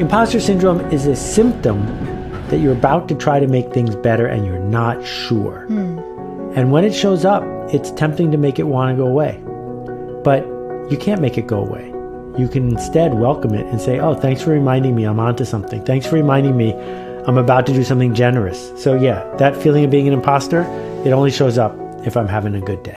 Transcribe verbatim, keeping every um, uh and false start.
Imposter syndrome is a symptom that you're about to try to make things better and you're not sure. Mm. And when it shows up, it's tempting to make it want to go away. But you can't make it go away. You can instead welcome it and say, oh, thanks for reminding me I'm onto something. Thanks for reminding me I'm about to do something generous. So yeah, that feeling of being an imposter, it only shows up if I'm having a good day.